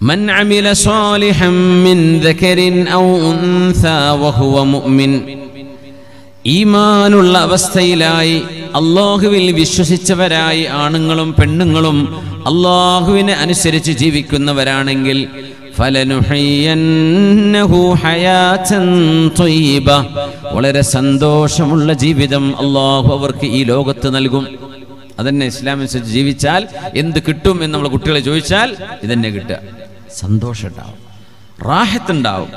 മൻ അമില സാലിഹൻ മിൻ ദകരിൻ ഔ ഉൻസാ വഹുവ മുഅ്മിൻ, ഈമാനുള്ള അവസ്ഥയിലായി അല്ലാഹുവിൽ വിശ്വസിച്ചവരായി ആണുങ്ങളും പെണ്ണുങ്ങളും അല്ലാഹുവിനെ അനുസരിച്ച് ജീവിക്കുന്നവരാണെങ്കിൽ ഫലനുഹയ്യന്നഹു ഹയാതൻ ത്വയ്യിബ, വളരെ സന്തോഷമുള്ള ജീവിതം അല്ലാഹു അവർക്ക് ഈ ലോകത്ത് നൽകും. അതന്നെ ഇസ്ലാമനുസരിച്ച് ജീവിച്ചാൽ എന്ത് കിട്ടും എന്ന് നമ്മൾ കുട്ടികളെ ചോദിച്ചാൽ ഇതന്നെ കിട്ടുക. സന്തോഷം ഉണ്ടാവും, റാഹത്തുണ്ടാവും.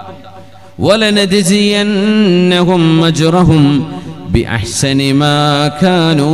വലനജിയന്നഹും അജ്റഹും ബിഅഹ്സനി മാ കാനൂ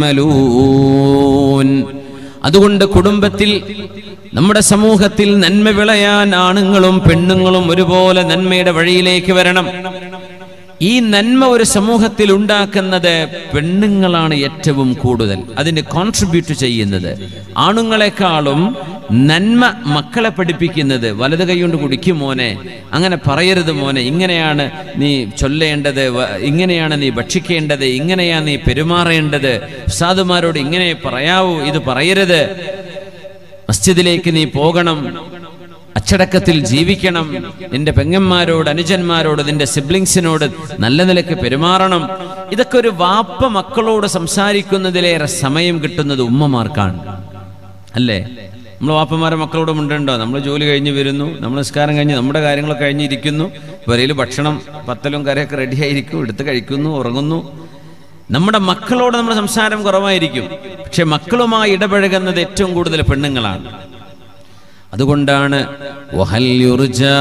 യഅമലൂൻ. അതുകൊണ്ട് കുടുംബത്തിൽ, നമ്മുടെ സമൂഹത്തിൽ നന്മ വിളയാൻ ആണുങ്ങളും പെണ്ണുങ്ങളും ഒരുപോലെ നന്മയുടെ വഴിയിലേക്ക് വരണം. ഈ നന്മ ഒരു സമൂഹത്തിൽ ഉണ്ടാക്കുന്നത് പെണ്ണുങ്ങളാണ് ഏറ്റവും കൂടുതൽ അതിന് കോൺട്രിബ്യൂട്ട് ചെയ്യുന്നത്. ആണുങ്ങളെക്കാളും നന്മ മക്കളെ പഠിപ്പിക്കുന്നത് വലത് കൈകൊണ്ട് കുടിക്കും മോനെ, അങ്ങനെ പറയരുത് മോനെ, ഇങ്ങനെയാണ് നീ ചൊല്ലേണ്ടത്, ഇങ്ങനെയാണ് നീ ഭക്ഷിക്കേണ്ടത്, ഇങ്ങനെയാണ് നീ പെരുമാറേണ്ടത്, ഉസ്താദുമാരോട് ഇങ്ങനെ പറയാവൂ, ഇത് പറയരുത്, മസ്ജിദിലേക്ക് നീ പോകണം, അച്ചടക്കത്തിൽ ജീവിക്കണം, നിന്റെ പെങ്ങന്മാരോട് അനുജന്മാരോട് നിന്റെ സിബ്ലിങ്സിനോട് നല്ല നിലയ്ക്ക് പെരുമാറണം. ഇതൊക്കെ ഒരു വാപ്പ മക്കളോട് സംസാരിക്കുന്നതിലേറെ സമയം കിട്ടുന്നത് ഉമ്മമാർക്കാണ്, അല്ലേ? നമ്മൾ വാപ്പമാരെ മക്കളോട് മിണ്ടണ്ടോ? നമ്മൾ ജോലി കഴിഞ്ഞ് വരുന്നു, നമ്മൾ നിസ്കാരം കഴിഞ്ഞ് നമ്മുടെ കാര്യങ്ങളൊക്കെ കഴിഞ്ഞിരിക്കുന്നു, വരയിൽ ഭക്ഷണം പത്തലും കറിയൊക്കെ റെഡിയായിരിക്കും, എടുത്ത് കഴിക്കുന്നു, ഉറങ്ങുന്നു. നമ്മുടെ മക്കളോട് നമ്മുടെ സംസാരം കുറവായിരിക്കും. പക്ഷെ മക്കളുമായി ഇടപഴകുന്നത് ഏറ്റവും കൂടുതൽ പെണ്ണുങ്ങളാണ്. അതുകൊണ്ടാണ് വഹൽ യുർജാ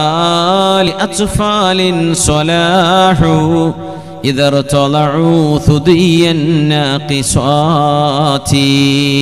ലിഅത്ഫാലിൻ സ്വലാഹു ഇദർതലഉ സുദിയൻ നാഖിസാതി.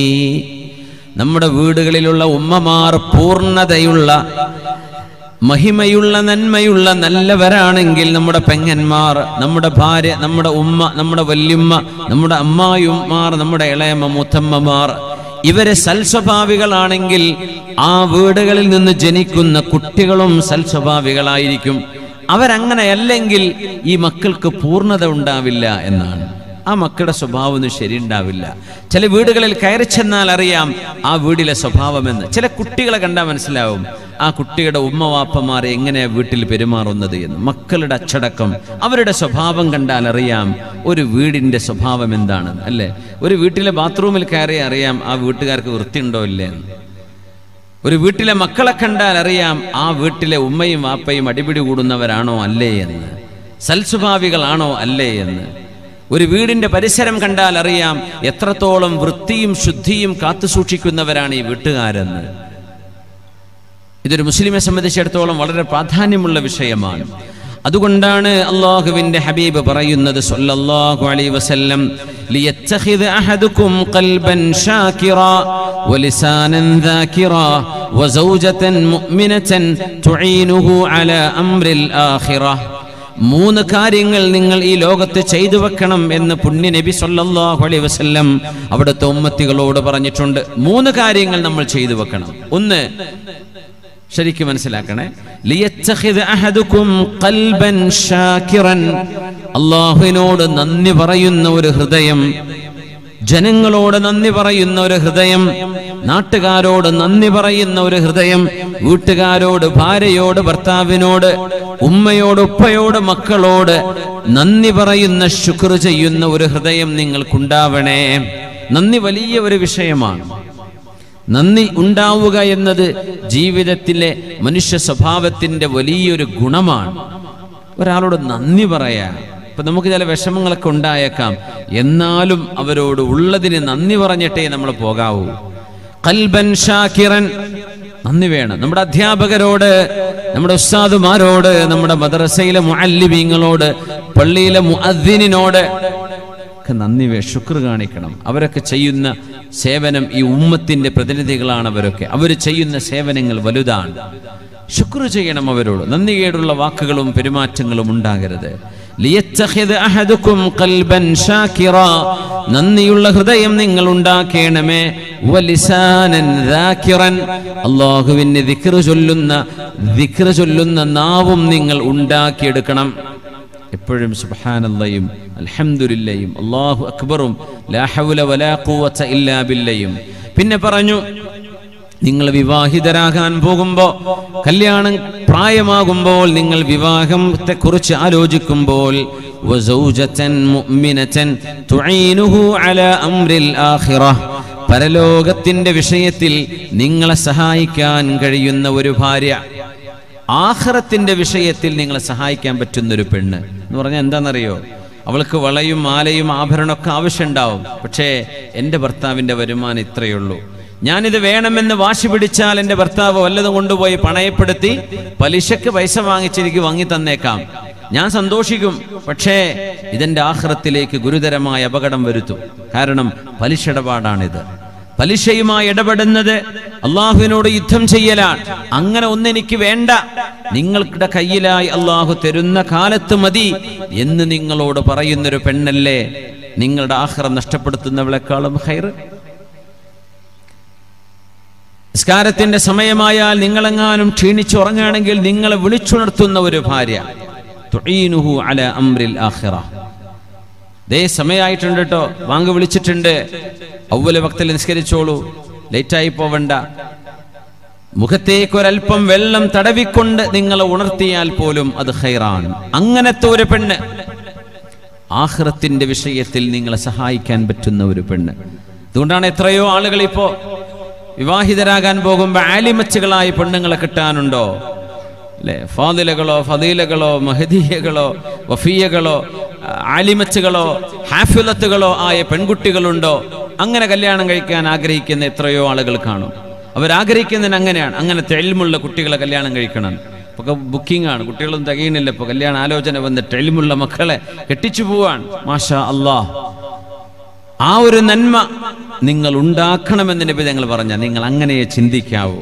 നമ്മുടെ വീടുകളിലുള്ള ഉമ്മമാർ പൂർണ്ണതയുള്ള മഹിമയുള്ള നന്മയുള്ള നല്ലവരാണെങ്കിൽ, നമ്മുടെ പെങ്ങന്മാർ, നമ്മുടെ ഭാര്യ, നമ്മുടെ ഉമ്മ, നമ്മുടെ വല്യുമ്മ, നമ്മുടെ അമ്മായിമാർ, നമ്മുടെ ഇളയമ്മ, മുത്തമ്മമാർ, ഇവരെ സൽസ്വഭാവികളാണെങ്കിൽ ആ വീടുകളിൽ നിന്ന് ജനിക്കുന്ന കുട്ടികളും സൽസ്വഭാവികളായിരിക്കും. അവരങ്ങനെയല്ലെങ്കിൽ ഈ മക്കൾക്ക് പൂർണ്ണത ഉണ്ടാവില്ല എന്നാണ്. ആ മക്കളുടെ സ്വഭാവം ശരിയുണ്ടാവില്ല. ചില വീടുകളിൽ കയറി ചെന്നാൽ അറിയാം ആ വീട്ടിലെ സ്വഭാവമെന്ന്. ചില കുട്ടികളെ കണ്ടാൽ മനസ്സിലാവും ആ കുട്ടിയുടെ ഉമ്മവാപ്പമാർ എങ്ങനെയാ വീട്ടിൽ പെരുമാറുന്നത് എന്ന്. മക്കളുടെ അച്ചടക്കം, അവരുടെ സ്വഭാവം കണ്ടാൽ അറിയാം ഒരു വീടിന്റെ സ്വഭാവം എന്താണെന്ന്, അല്ലേ? ഒരു വീട്ടിലെ ബാത്റൂമിൽ കയറി അറിയാം ആ വീട്ടുകാർക്ക് വൃത്തിയുണ്ടോ ഇല്ലേ എന്ന്. ഒരു വീട്ടിലെ മക്കളെ കണ്ടാൽ അറിയാം ആ വീട്ടിലെ ഉമ്മയും വാപ്പയും അടിപിടി കൂടുന്നവരാണോ അല്ലേ എന്ന്, സൽസ്വഭാവികളാണോ അല്ലേ എന്ന്. ഒരു വീടിന്റെ പരിസരം കണ്ടാൽ അറിയാം എത്രത്തോളം വൃത്തിയും ശുദ്ധിയും കാത്തുസൂക്ഷിക്കുന്നവരാണ് ഈ വീട്ടുകാരെന്ന്. ഇതൊരു മുസ്ലിമെ സംബന്ധിച്ചിടത്തോളം വളരെ പ്രാധാന്യമുള്ള വിഷയമാണ്. അതുകൊണ്ടാണ് അല്ലാഹുവിന്റെ ഹബീബ് പറയുന്നത് സല്ലല്ലാഹു അലൈഹി വസല്ലം, ലിയത്തഖിദ അഹദുകും ഖൽബൻ ഷാകിറാ വലിസാനൻ ദാകിറാ വസൗജതൻ മുഅ്മിനതൻ തുഈനുഹു അലാ അംറിൽ ആഖിറah. 3 കാര്യങ്ങൾ നിങ്ങൾ ഈ ലോകത്ത് ചെയ്തു വെക്കണം എന്ന് പുണ്യ നബി സല്ലല്ലാഹു അലൈഹി വസല്ലം അവിടുത്തെ ഉമ്മത്തികളോട് പറഞ്ഞിട്ടുണ്ട്. 3 കാര്യങ്ങൾ നമ്മൾ ചെയ്തു വെക്കണം. ഒന്ന്, ശരിക്കും മനസ്സിലാക്കണേ, ലിയത്തഖിദ അഹദുകും ഖൽബൻ ഷാകിറൻ, അല്ലാഹുവിനോട് നന്ദി പറയുന്ന ഒരു ഹൃദയം, ജനങ്ങളോട് നന്ദി പറയുന്ന ഒരു ഹൃദയം, നാട്ടുകാരോട് നന്ദി പറയുന്ന ഒരു ഹൃദയം, വീട്ടുകാരോട്, ഭാര്യയോട്, ഭർത്താവിനോട്, ഉമ്മയോട്, ഉപ്പയോട്, മക്കളോട് നന്ദി പറയുന്ന, ശുക്ർ ചെയ്യുന്ന ഒരു ഹൃദയം നിങ്ങൾക്കുണ്ടാവണേ. നന്ദി വലിയ ഒരു വിഷയമാണ്. നന്ദി ഉണ്ടാവുക എന്നത് ജീവിതത്തിലെ മനുഷ്യ സ്വഭാവത്തിന്റെ വലിയൊരു ഗുണമാണ്. ഒരാളോട് നന്ദി പറയാ. ഇപ്പൊ നമുക്ക് ചില വിഷമങ്ങളൊക്കെ ഉണ്ടായേക്കാം, എന്നാലും അവരോട് ഉള്ളതിന് നന്ദി പറഞ്ഞിട്ടേ നമ്മൾ പോകാവൂ. ഖൽബൻ ഷാകിറൻ, നന്ദി വേണം. നമ്മുടെ അധ്യാപകരോട്, നമ്മുടെ ഉസ്താദുമാരോട്, നമ്മുടെ മദ്രസയിലെ മുഅല്ലിമീങ്ങളോട്, പള്ളിയിലെ മുഅദ്ദിനിനോട് ഒക്കെ നന്ദി ശുക്ർ കാണിക്കണം. അവരൊക്കെ ചെയ്യുന്ന സേവനം, ഈ ഉമ്മത്തിന്റെ പ്രതിനിധികളാണ് അവരൊക്കെ. അവർ ചെയ്യുന്ന സേവനങ്ങൾ വലുതാണ്. ശുക്ർ ചെയ്യണം അവരോട്. നന്ദികേടുള്ള വാക്കുകളും പെരുമാറ്റങ്ങളും ഉണ്ടാകരുത്. ലിയത്തഖിദ അഹദുകും ഖൽബൻ ഷാകിറാ, നന്ദിയുള്ള ഹൃദയം നിങ്ങൾ ഉണ്ടാക്കേണമേ. വലിസാനൻ ദാകിറൻ, അല്ലാഹുവിനെ ദിക്ർ ചൊല്ലുന്ന നാവും നിങ്ങൾ ഉണ്ടാക്കിയെടുക്കണം. എപ്പോഴും സുബ്ഹാനല്ലാഹും അൽഹംദുലില്ലാഹും അല്ലാഹു അക്ബറും ലാ ഹൗല വലാ ഖുവത ഇല്ലാ ബില്ലയും. പിന്നെ പറഞ്ഞു നിങ്ങൾ വിവാഹിതരാകാൻ പോകുമ്പോൾ, കല്യാണം പ്രായമാകുമ്പോൾ, നിങ്ങൾ വിവാഹത്തെ കുറിച്ച് ആലോചിക്കുമ്പോൾ വസൗജതൻ മുഅ്മിനതൻ തുഈനുഹു അലാ അംരിൽ ആഖിറഹ്, പരലോകത്തിന്റെ വിഷയത്തിൽ നിങ്ങളെ സഹായിക്കാൻ കഴിയുന്ന ഒരു ഭാര്യ, ആഖിറത്തിന്റെ വിഷയത്തിൽ നിങ്ങളെ സഹായിക്കാൻ പറ്റുന്നൊരു പെണ്ണ് എന്ന് പറഞ്ഞാൽ എന്താണെന്നറിയോ? അവൾക്ക് വളയും മാലയും ആഭരണമൊക്കെ ആവശ്യമുണ്ടാവും. പക്ഷേ എൻ്റെ ഭർത്താവിൻ്റെ വരുമാനം ഇത്രയേ ഉള്ളൂ, ഞാനിത് വേണമെന്ന് വാശി പിടിച്ചാൽ എൻ്റെ ഭർത്താവ് വല്ലതും കൊണ്ടുപോയി പണയപ്പെടുത്തി പലിശക്ക് പൈസ വാങ്ങിച്ചെനിക്ക് വാങ്ങി തന്നേക്കാം, ഞാൻ സന്തോഷിക്കും. പക്ഷേ ഇതെൻ്റെ ആഖിറത്തിലേക്ക് ഗുരുതരമായ അപകടം വരുത്തും. കാരണം പലിശ ഇടപാടാണിത്. പലിശയുമായി ഇടപെടുന്നത് അള്ളാഹുവിനോട് യുദ്ധം ചെയ്യലാണ്. അങ്ങനെ ഒന്നെനിക്ക് വേണ്ട, നിങ്ങളുടെ കയ്യിലായി അള്ളാഹു തരുന്ന കാലത്ത് മതി എന്ന് നിങ്ങളോട് പറയുന്നൊരു പെണ്ണല്ലേ നിങ്ങളുടെ ആഖിറം നഷ്ടപ്പെടുത്തുന്നവളെക്കാളും ഖൈർ? നിസ്കാരത്തിന്റെ സമയമായാൽ നിങ്ങളെങ്ങാനും ക്ഷീണിച്ചുറങ്ങുകയാണെങ്കിൽ നിങ്ങളെ വിളിച്ചുണർത്തുന്ന ഒരു ഭാര്യ, തുഈനുഹു അലാ അംരിൽ ആഖിറഹ്. ദേ സമയമായിട്ടുണ്ട് കേട്ടോ, വാങ്ങ് വിളിച്ചിട്ടുണ്ട്, അവ്വല വക്തിൽ നിസ്കരിച്ചോളൂ, ലേറ്റായി പോവണ്ട. മുഖത്തേക്കൊരൽപ്പം വെള്ളം തടവിക്കൊണ്ട് നിങ്ങളെ ഉണർത്തിയാൽ പോലും അത് ഖൈറാണ്. അങ്ങനത്തെ ഒരു പെണ്ണ്, ആഖിറത്തിന്റെ വിഷയത്തിൽ നിങ്ങളെ സഹായിക്കാൻ പറ്റുന്ന ഒരു പെണ്ണ്. അതുകൊണ്ടാണ് എത്രയോ ആളുകൾ ഇപ്പോ വിവാഹിതരാകാൻ പോകുമ്പോൾ ആലിമച്ചുകളായി പെണ്ണുങ്ങളെ കിട്ടാനുണ്ടോ അല്ലെ? ഫാദിലകളോ ഫദീലകളോ മഹദിയകളോ വഫിയകളോ ആലിമച്ചുകളോ ഹാഫിലത്തുകളോ ആയ പെൺകുട്ടികളുണ്ടോ? അങ്ങനെ കല്യാണം കഴിക്കാൻ ആഗ്രഹിക്കുന്ന എത്രയോ ആളുകൾ കാണും. അവരാഗ്രഹിക്കുന്നതിന് അങ്ങനെയാണ്, അങ്ങനത്തെ ഇൽമുള്ള കുട്ടികളെ കല്യാണം കഴിക്കണം. ഇപ്പൊ ബുക്കിംഗ് ആണ്, കുട്ടികളൊന്നും തികയുന്നില്ല. ഇപ്പൊ കല്യാണ ആലോചന വന്നിട്ട് ഇൽമുള്ള മക്കളെ കെട്ടിച്ചു പോവാൻ. മാഷാ അല്ലാഹ്, ആ ഒരു നന്മ നിങ്ങൾ ഉണ്ടാക്കണമെന്ന് നബി തങ്ങൾ പറഞ്ഞ, നിങ്ങൾ അങ്ങനെ ചിന്തിക്കാവൂ.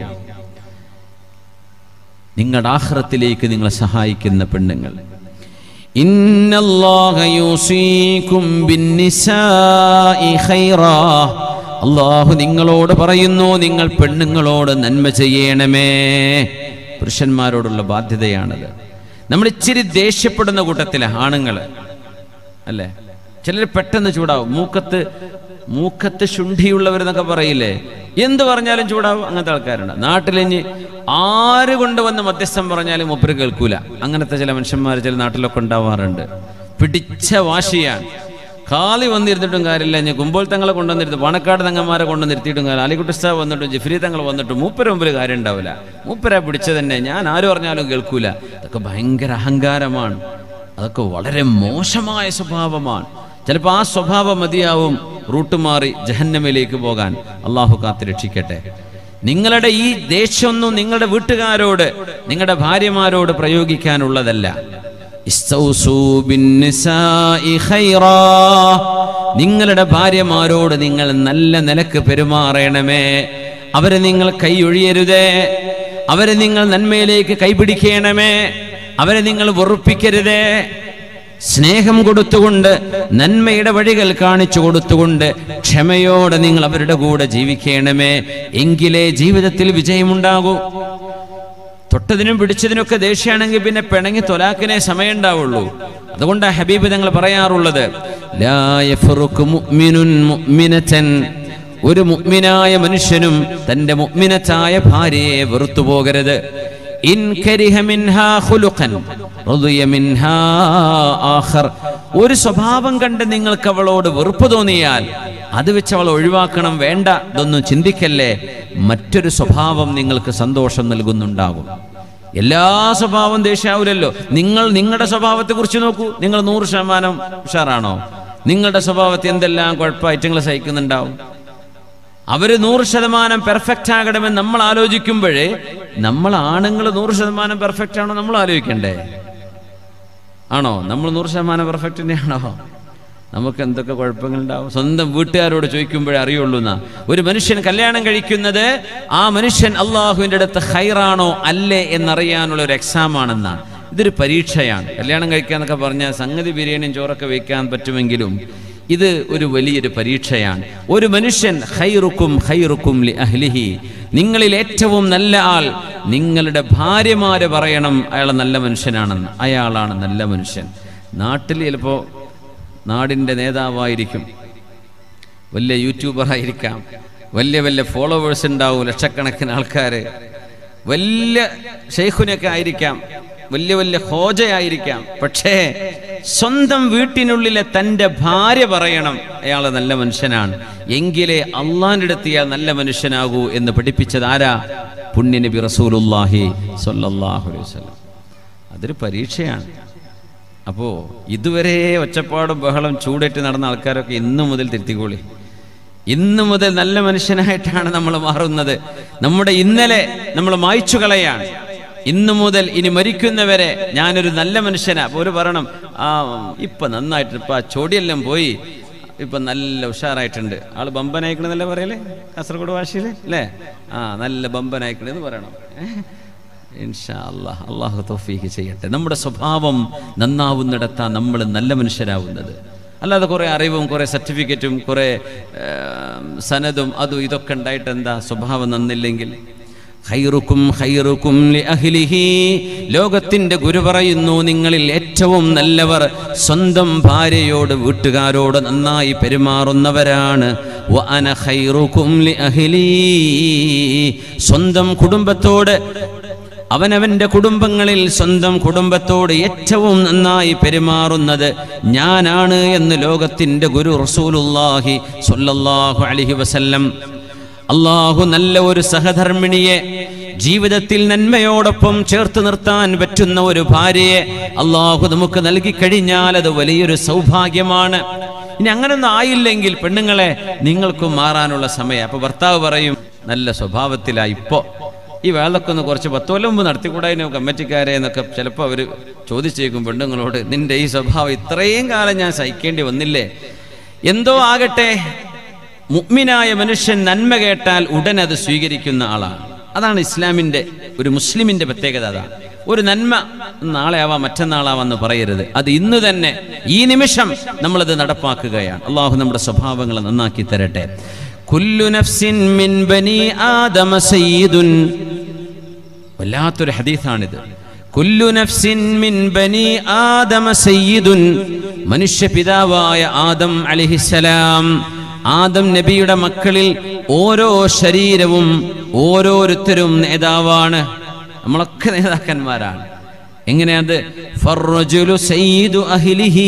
നിങ്ങളുടെ ആഖിറത്തിലേക്ക് നിങ്ങളെ സഹായിക്കുന്ന പെണ്ണുങ്ങൾ. ഇന്നല്ലാഹ യൂസീകും ബിന്നിസാഇ ഖൈറാ, അല്ലാഹു നിങ്ങളോട് പറയുന്നു, നിങ്ങൾ പെണ്ണുങ്ങളോട് നന്മ ചെയ്യണമേ. പുരുഷന്മാരോടുള്ള ബാധ്യതയാണത്. നമ്മൾ ഇച്ചിരി ദേഷ്യപ്പെടുന്ന കൂട്ടത്തിലെ ആണുങ്ങൾ അല്ലേ? ചിലർ പെട്ടെന്ന് ചൂടാവും. മൂക്കത്ത് ശുണ്ഠിയുള്ളവരെന്നൊക്കെ പറയില്ലേ, എന്ത് പറഞ്ഞാലും ചൂടാവും. അങ്ങനത്തെ ആൾക്കാരുണ്ട് നാട്ടിലിഞ്ഞ്. ആര് കൊണ്ടുവന്ന് മധ്യസ്ഥം പറഞ്ഞാലും മൂപ്പര് കേൾക്കൂല. അങ്ങനത്തെ ചില മനുഷ്യന്മാർ ചില നാട്ടിലൊക്കെ ഉണ്ടാവാറുണ്ട്. പിടിച്ച വാശിയാണ്. കാലി വന്നിരുന്നിട്ടും കാര്യമില്ല. ഞാൻ കുമ്പോൾ തങ്ങളെ കൊണ്ടുവന്നിരുന്നു, പാണക്കാട് തങ്ങന്മാരെ കൊണ്ടുവന്നിരുത്തിയിട്ടും കാര്യം, അലിക്കുട്ടി ഉസ്താദ് വന്നിട്ടും ജിഫ്രി തങ്ങൾ വന്നിട്ടും മൂപ്പര മുമ്പിൽ കാര്യം ഉണ്ടാവില്ല. മൂപ്പര പിടിച്ചത് തന്നെ, ഞാൻ ആര് പറഞ്ഞാലും കേൾക്കൂല. അതൊക്കെ ഭയങ്കര അഹങ്കാരമാണ്. അതൊക്കെ വളരെ മോശമായ സ്വഭാവമാണ്. ചിലപ്പോൾ ആ സ്വഭാവം മതിയാവും റൂട്ട് മാറി ജഹന്നമിലേക്ക് പോകാൻ. അള്ളാഹു കാത്ത് രക്ഷിക്കട്ടെ. നിങ്ങളുടെ ഈ ദേഷ്യമൊന്നും നിങ്ങളുടെ വീട്ടുകാരോട്, നിങ്ങളുടെ ഭാര്യമാരോട് പ്രയോഗിക്കാനുള്ളതല്ല. നിങ്ങളുടെ ഭാര്യമാരോട് നിങ്ങൾ നല്ല നിലക്ക് പെരുമാറണമേ. അവരെ നിങ്ങൾ കൈയൊഴിയരുതേ. അവരെ നിങ്ങൾ നന്മയിലേക്ക് കൈപിടിക്കണമേ. അവരെ നിങ്ങൾ വെറുപ്പിക്കരുതേ. സ്നേഹം കൊടുത്തുകൊണ്ട്, നന്മയുടെ വഴികൾ കാണിച്ചു കൊടുത്തുകൊണ്ട് ക്ഷമയോടെ നിങ്ങൾ അവരുടെ കൂടെ ജീവിക്കണമേ. എങ്കിലേ ജീവിതത്തിൽ വിജയമുണ്ടാകൂ. തൊട്ടതിനും പിടിച്ചതിനൊക്കെ ദേഷ്യമാണെങ്കിൽ പിന്നെ പിണങ്ങി തൊലാക്കിനെ സമയം ഉണ്ടാവുള്ളൂ. അതുകൊണ്ട് ഹബീബ് തങ്ങൾ പറയാറുള്ളത്, ലാ യഫറുഖു മുഅ്മിനുൻ മുഅ്മിനതൻ, ഒരു മുഅ്മിനായ മനുഷ്യനും തന്റെ മുഅ്മിനത്തായ ഭാര്യയെ വെറുത്തു പോകരുത്. ഇൻ കരിഹ മിൻഹാ ഖുലുഖൻ റദിയ മിൻഹാ ആഖർ, ഒരു സ്വഭാവം കണ്ട് നിങ്ങൾക്ക് അവളോട് വെറുപ്പ് തോന്നിയാൽ അത് വെച്ച് അവൾ ഒഴിവാക്കണം, വേണ്ട, ഇതൊന്നും ചിന്തിക്കല്ലേ. മറ്റൊരു സ്വഭാവം നിങ്ങൾക്ക് സന്തോഷം നൽകുന്നുണ്ടാകും. എല്ലാ സ്വഭാവം ദേഷ്യാവൂലല്ലോ. നിങ്ങളുടെ സ്വഭാവത്തെ കുറിച്ച് നോക്കൂ. നിങ്ങൾ 100% ഉഷാറാണോ? നിങ്ങളുടെ സ്വഭാവത്തെ എന്തെല്ലാം കുഴപ്പമായിട്ട് നിങ്ങൾ സഹിക്കുന്നുണ്ടാവും. അവര് 100% പെർഫെക്റ്റ് ആകണമെന്ന് നമ്മൾ ആലോചിക്കുമ്പോഴേ, നമ്മൾ ആണുങ്ങൾ 100% പെർഫെക്റ്റ് ആണോ നമ്മൾ ആലോചിക്കണ്ടേ? ആണോ? നമ്മൾ 100% പെർഫെക്റ്റ് തന്നെയാണോ? നമുക്ക് എന്തൊക്കെ കുഴപ്പങ്ങളുണ്ടാവും. സ്വന്തം വീട്ടുകാരോട് ചോദിക്കുമ്പോഴേ അറിയുള്ളൂ. ഒരു മനുഷ്യൻ കല്യാണം കഴിക്കുന്നത് ആ മനുഷ്യൻ അള്ളാഹുവിൻ്റെ അടുത്ത് ഖൈറാണോ അല്ലേ എന്നറിയാനുള്ള ഒരു എക്സാം ആണെന്നാണ്. ഇതൊരു പരീക്ഷയാണ്. കല്യാണം കഴിക്കാന്നൊക്കെ പറഞ്ഞാൽ സംഗതി ബിരിയാണിയും ചോറൊക്കെ വയ്ക്കാൻ പറ്റുമെങ്കിലും ഇത് ഒരു വലിയൊരു പരീക്ഷയാണ്. ഒരു മനുഷ്യൻ ഖൈറുക്കും ഖൈറുക്കും ലി അഹ്ലിഹി, നിങ്ങളിൽ ഏറ്റവും നല്ല ആൾ നിങ്ങളുടെ ഭാര്യമാര് പറയണം അയാൾ നല്ല മനുഷ്യനാണെന്ന്. അയാളാണ് നല്ല മനുഷ്യൻ. നാട്ടിൽ ചിലപ്പോൾ നാടിൻ്റെ നേതാവായിരിക്കും, വലിയ യൂട്യൂബറായിരിക്കാം, വലിയ വലിയ ഫോളോവേഴ്സ് ഉണ്ടാവും, ലക്ഷക്കണക്കിന് ആൾക്കാർ, വലിയ ഷെയ്ഖുനൊക്കെ ആയിരിക്കാം, വലിയ വലിയ ഹോജയായിരിക്കാം. പക്ഷേ സ്വന്തം വീട്ടിനുള്ളിലെ തൻ്റെ ഭാര്യ പറയണം അയാൾ നല്ല മനുഷ്യനാണ്, എങ്കിലേ അള്ളാന്റെ അടുത്ത് ഇയാൾ നല്ല മനുഷ്യനാകൂ എന്ന് പഠിപ്പിച്ചത് ആരാ? പുണ്യ നബി റസൂലുള്ളാഹി സ്വല്ലല്ലാഹു അലൈഹി വസല്ലം. അതൊരു പരീക്ഷയാണ്. അപ്പോൾ ഇതുവരെ ഒച്ചപ്പാടും ബഹളം ചൂടേറ്റ് നടന്ന ആൾക്കാരൊക്കെ ഇന്നു മുതൽ തിരുത്തിക്കോളി. ഇന്നു മുതൽ നല്ല മനുഷ്യനായിട്ടാണ് നമ്മൾ മാറുന്നത്. നമ്മുടെ ഇന്നലെ നമ്മൾ മായ്ച്ചു കളയാണ്. ഇന്നു മുതൽ ഇനി മരിക്കുന്നവരെ ഞാനൊരു നല്ല മനുഷ്യനാ. അപ്പോൾ ഒരു പറയണം, ഇപ്പം നന്നായിട്ട്, ഇപ്പം ആ ചോടിയെല്ലാം പോയി, ഇപ്പം നല്ല ഉഷാറായിട്ടുണ്ട്, ആള് ബമ്പനായിക്കണെന്നല്ലേ പറയല്ലേ കാസർഗോഡ് ഭാഷയിൽ അല്ലേ? നല്ല ബമ്പനായിക്കണെന്ന് പറയണം. ഇൻഷാ അല്ലാഹ്, അള്ളാഹു തൗഫീഖ് ചെയ്യട്ടെ. നമ്മുടെ സ്വഭാവം നന്നാവുന്നിടത്താണ് നമ്മൾ നല്ല മനുഷ്യരാവുന്നത്. അല്ലാതെ കുറേ അറിവും കുറേ സർട്ടിഫിക്കറ്റും കുറേ സനദും അതും ഇതൊക്കെ ഉണ്ടായിട്ട് എന്താ സ്വഭാവം നന്നില്ലെങ്കിൽ? ഖൈറുക്കും ഖൈറുക്കും ലിഅഹ്ലിഹി, ലോകത്തിന്റെ ഗുരു പറയുന്നു, നിങ്ങളിൽ ഏറ്റവും നല്ലവർ സ്വന്തം ഭാര്യയോട് വീട്ടുകാരോട് നന്നായി പെരുമാറുന്നവരാണ്. വഅന ഖൈറുക്കും ലിഅഹ്ലി, സ്വന്തം കുടുംബത്തോട്, അവനവന്റെ കുടുംബങ്ങളിൽ സ്വന്തം കുടുംബത്തോട് ഏറ്റവും നന്നായി പെരുമാറുന്നത് ഞാനാണ് എന്ന് ലോകത്തിന്റെ ഗുരു റസൂലുള്ളാഹി സ്വല്ലല്ലാഹു അലൈഹി വസല്ലം. അള്ളാഹു നല്ല ഒരു സഹധർമ്മിണിയെ, ജീവിതത്തിൽ നന്മയോടൊപ്പം ചേർത്ത് നിർത്താൻ പറ്റുന്ന ഒരു ഭാര്യയെ അള്ളാഹു നമുക്ക് നൽകി കഴിഞ്ഞാൽ അത് വലിയൊരു സൗഭാഗ്യമാണ്. ഇനി അങ്ങനൊന്നും ആയില്ലെങ്കിൽ പെണ്ണുങ്ങളെ നിങ്ങൾക്കും മാറാനുള്ള സമയം. അപ്പൊ ഭർത്താവ് പറയും, നല്ല സ്വഭാവത്തിലാ ഇപ്പോ, ഈ വേളൊക്കെ ഒന്ന് കുറച്ച് 10 കൊല്ലം മുമ്പ് നടത്തിക്കൂടായിരുന്നു കമ്മിറ്റിക്കാരെ എന്നൊക്കെ ചിലപ്പോൾ അവർ ചോദിച്ചേക്കും പെണ്ണുങ്ങളോട്. നിന്റെ ഈ സ്വഭാവം ഇത്രയും കാലം ഞാൻ സഹിക്കേണ്ടി വന്നില്ലേ? എന്തോ ആകട്ടെ, മുഅ്മിനായ മനുഷ്യൻ നന്മ കേട്ടാൽ ഉടൻ അത് സ്വീകരിക്കുന്ന ആളാണ്. അതാണ് ഇസ്ലാമിൻ്റെ, ഒരു മുസ്ലിമിൻ്റെ പ്രത്യേകത. അതാണ് ഒരു നന്മ നാളെ ആവാം മറ്റന്നാളാവാന്ന് പറയരുത്. അത് ഇന്ന് തന്നെ ഈ നിമിഷം നമ്മളത് നടപ്പാക്കുകയാണ്. അള്ളാഹു നമ്മുടെ സ്വഭാവങ്ങളെ നന്നാക്കി തരട്ടെ. കുല്ലു നഫ്സിൻ മിൻ ബനി ആദമ സയ്യിദുൻ, വല്ലാത്തൊരു ഹദീസാണിത്. കുല്ലു നഫ്സിൻ മിൻ ബനി ആദമ സയ്യിദുൻ, മനുഷ്യ പിതാവായ ആദം അലൈഹിസ്സലാം, ആദം നബിയുടെ മക്കളിൽ ഓരോ ശരീരവും ഓരോരുത്തരും നേതാവാണ്. നമ്മളൊക്കെ നേതാക്കന്മാരാണ്. എങ്ങനെയത്? ഫർറജുലു സയ്യിദു അഹ്ലിഹി,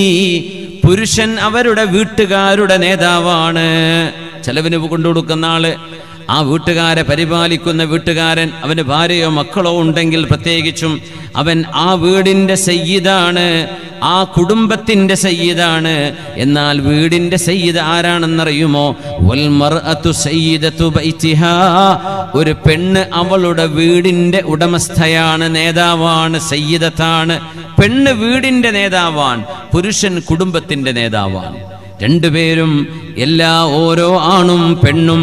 പുരുഷൻ അവരുടെ വീട്ടുകാരുടെ നേതാവാണ്. ചെലവിന് കൊണ്ടുകൊടുക്കുന്ന ആള്, ആ വീട്ടുകാരെ പരിപാലിക്കുന്ന വീട്ടുകാരൻ, അവന് ഭാര്യയോ മക്കളോ ഉണ്ടെങ്കിൽ പ്രത്യേകിച്ചും അവൻ ആ വീടിൻ്റെ സയ്യിദാണ്, ആ കുടുംബത്തിൻ്റെ സയ്യിദാണ്. എന്നാൽ വീടിൻ്റെ സയ്യിദ് ആരാണെന്നറിയുമോ? വൽ മർഅതു സയ്യിദതു ബൈതിഹാ, ഒരു പെണ്ണ് അവളുടെ വീടിൻ്റെ ഉടമസ്ഥയാണ്, നേതാവാണ്, സയ്യിദത്താണ്. പെണ്ണ് വീടിൻ്റെ നേതാവാണ്, പുരുഷൻ കുടുംബത്തിൻ്റെ നേതാവാണ്. രണ്ടുപേരും ഓരോ ആണും പെണ്ണും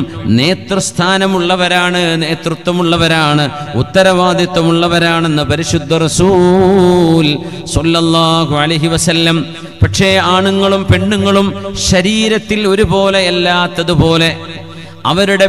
നേതൃസ്ഥാനമുള്ളവരാണ്, നേതൃത്വമുള്ളവരാണ്, ഉത്തരവാദിത്വമുള്ളവരാണെന്ന് പരിശുദ്ധ റസൂൽ സ്വല്ലല്ലാഹു അലൈഹി വസല്ലം. പക്ഷേ ആണുങ്ങളും പെണ്ണുങ്ങളും ശരീരത്തിൽ ഒരുപോലെ അല്ലാത്തതുപോലെ അവരുടെ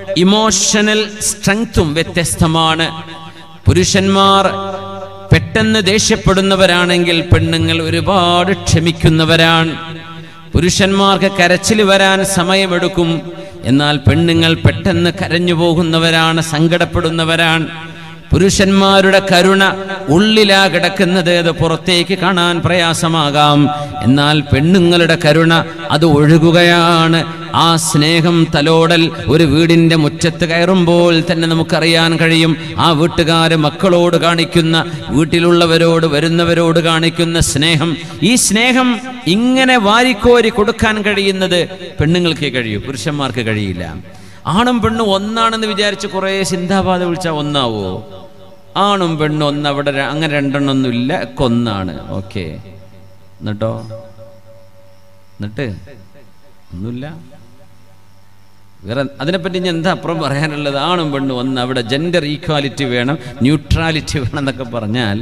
ഇമോഷണൽ സ്ട്രെങ്തും വ്യത്യസ്തമാണ്. പുരുഷന്മാർ പെട്ടെന്ന് ദേഷ്യപ്പെടുന്നവരാണെങ്കിൽ പെണ്ണുങ്ങൾ ഒരുപാട് ക്ഷമിക്കുന്നവരാണ്. പുരുഷന്മാർക്ക് കരച്ചിൽ വരാൻ സമയമെടുക്കും, എന്നാൽ പെണ്ണുങ്ങൾ പെട്ടെന്ന് കരഞ്ഞു പോകുന്നവരാണ്, സങ്കടപ്പെടുന്നവരാണ്. പുരുഷന്മാരുടെ കരുണ ഉള്ളിലാ കിടക്കുന്നത്, അത് പുറത്തേക്ക് കാണാൻ പ്രയാസമാകാം. എന്നാൽ പെണ്ണുങ്ങളുടെ കരുണ അത് ഒഴുകുകയാണ്. ആ സ്നേഹം, തലോടൽ ഒരു വീടിൻ്റെ മുറ്റത്ത് കയറുമ്പോൾ തന്നെ നമുക്കറിയാൻ കഴിയും. ആ വീട്ടുകാർ മക്കളോട് കാണിക്കുന്ന, വീട്ടിലുള്ളവരോട് വരുന്നവരോട് കാണിക്കുന്ന സ്നേഹം, ഈ സ്നേഹം ഇങ്ങനെ വാരിക്കോരി കൊടുക്കാൻ കഴിയുന്നത് പെണ്ണുങ്ങൾക്ക് കഴിയൂ, പുരുഷന്മാർക്ക് കഴിയില്ല. ആണും പെണ്ണും ഒന്നാണെന്ന് വിചാരിച്ച് കുറേ സിന്ധാബാധ വിളിച്ചാൽ ഒന്നാവോ? ആണും പെണ്ണും ഒന്ന്, അവിടെ അങ്ങനെ രണ്ടെണ്ണമൊന്നും ഇല്ല, ഒക്കെ ഒന്നാണ്. ഓക്കെ, എന്നിട്ടോ? എന്നിട്ട് ഒന്നുമില്ല. വേറെ അതിനെപ്പറ്റി ഞാൻ എന്താ അപ്പുറം പറയാനുള്ളത്? ആണും പെണ്ണും ഒന്ന്, അവിടെ ജെൻഡർ ഈക്വാലിറ്റി വേണം, ന്യൂട്രാലിറ്റി വേണം എന്നൊക്കെ പറഞ്ഞാൽ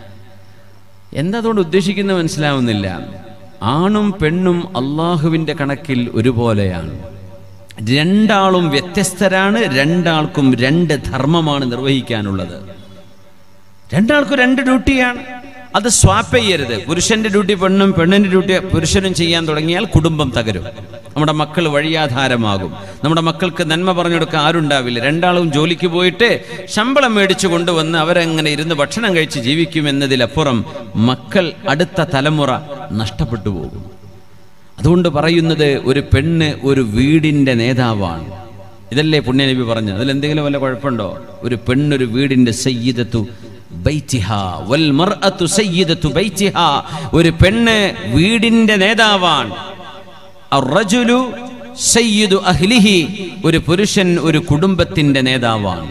എന്താ അതുകൊണ്ട് ഉദ്ദേശിക്കുന്നത് മനസ്സിലാവുന്നില്ല. ആണും പെണ്ണും അള്ളാഹുവിൻ്റെ കണക്കിൽ ഒരുപോലെയാണ്. രണ്ടാളും വ്യത്യസ്തരാണ്. രണ്ടാൾക്കും രണ്ട് ധർമ്മമാണ് നിർവഹിക്കാനുള്ളത്. രണ്ടാൾക്കും രണ്ട് ഡ്യൂട്ടിയാണ്. അത് സ്വാപ്പ് ചെയ്യരുത്. പുരുഷന്റെ ഡ്യൂട്ടി പെണ്ണും, പെണ്ണിന്റെ ഡ്യൂട്ടി പുരുഷനും ചെയ്യാൻ തുടങ്ങിയാൽ കുടുംബം തകരും. നമ്മുടെ മക്കൾ വഴിയാധാരമാകും. നമ്മുടെ മക്കൾക്ക് നന്മ പറഞ്ഞു കൊടുക്കാൻ ആരുണ്ടാവില്ല. രണ്ടാളും ജോലിക്ക് പോയിട്ട് ശമ്പളം മേടിച്ചു കൊണ്ടുവന്ന് അവരെങ്ങനെ ഇരുന്ന് ഭക്ഷണം കഴിച്ച് ജീവിക്കുമെന്നതിലപ്പുറം മക്കൾ, അടുത്ത തലമുറ നഷ്ടപ്പെട്ടു പോകും. അതുകൊണ്ട് പറയുന്നത്, ഒരു പെണ്ണ് ഒരു വീടിന്റെ നേതാവാണ്. ഇതല്ലേ പുണ്യനബി പറഞ്ഞു? അതിലെന്തെങ്കിലും വല്ല കുഴപ്പമുണ്ടോ? ഒരു പെണ്ണൊരു വീടിന്റെ സയ്യിദത്തു ബൈതിഹാ വൽ മർഅതു സയ്യിദത്തു ബൈതിഹാ. ഒരു പെണ്ണ് വീടിന്റെ നേതാവാണ്. അർറജുലു സയ്യിദു അഹ്ലിഹി. ഒരു പുരുഷൻ ഒരു കുടുംബത്തിന്റെ നേതാവാണ്.